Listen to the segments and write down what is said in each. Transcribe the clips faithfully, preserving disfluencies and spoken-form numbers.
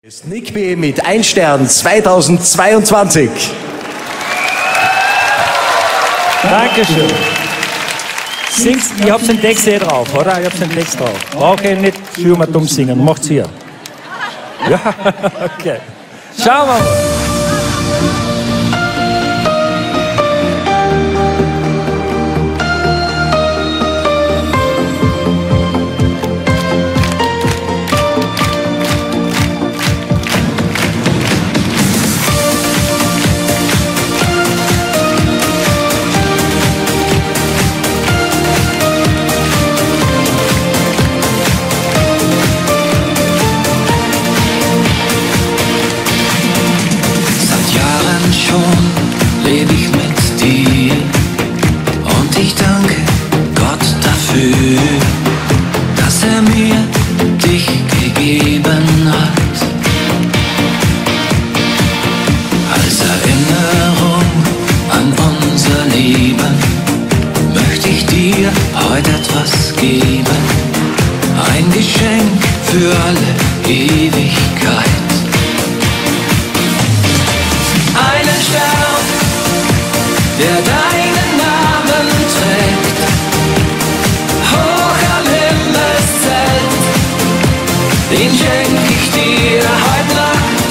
Nick B. mit ein Stern zweitausendzweiundzwanzig. Dankeschön. Singst, ich hab's den Text eh drauf, oder? Ich hab's den Text drauf. Brauche ich nicht für mal dumm singen. Macht's hier. Ja, okay. Schauen wir mal. Schon lebe ich mit dir und ich danke Gott dafür, dass er mir dich gegeben hat. Als Erinnerung an unser Leben möchte ich dir heute etwas geben, ein Geschenk für alle Ewigkeit. Einen Stern, der deinen Namen trägt, hoch am Himmelszelt, den schenk ich dir heute Nacht.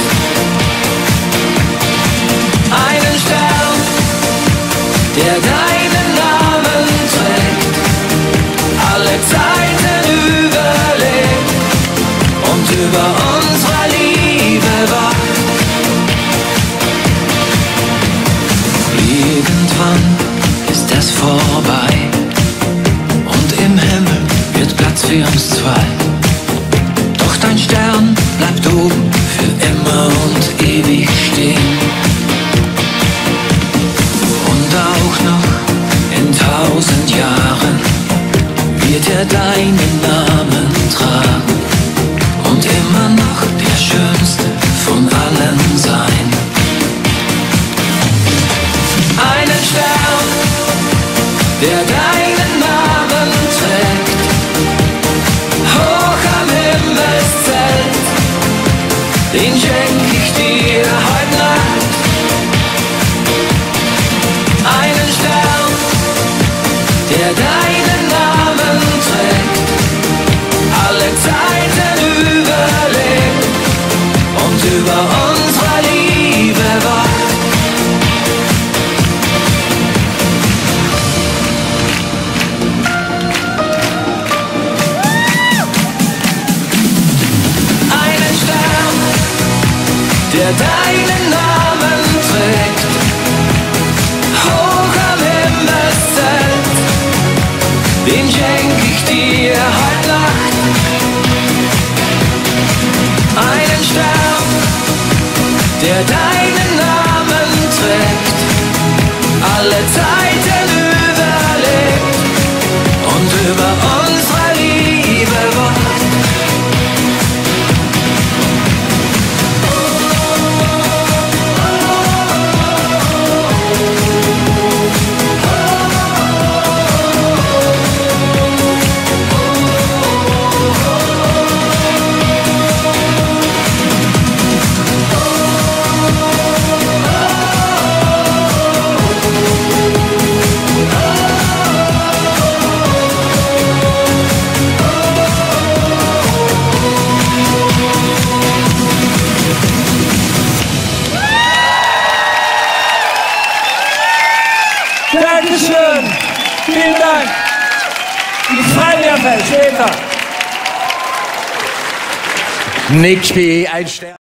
Einen Stern, der deinen Namen trägt, alle Zeiten überlebt und über unsere Liebe wacht. Irgendwann ist es vorbei und im Himmel wird Platz für uns zwei. Doch dein Stern bleibt oben für immer und ewig stehen. Und auch noch in tausend Jahren wird er deinen Namen tragen und immer noch der schönste von allen sein. Einen Stern, der deinen Namen trägt, hoch am Himmelszelt, den schenk ich dir heute Nacht. Einen Stern, der deinen Namen trägt, alle Zeiten überlebt und über unsere Liebe wacht. Der deinen Namen trägt, hoch am Himmelszelt, den schenk ich dir heute Nacht. Einen Stern, der deinen Namen trägt, alle Zeiten überlebt und über unsere Liebe wacht. Dankeschön. Vielen Dank. Ich freue mich auf euch. Später. Nick B. ein Stern.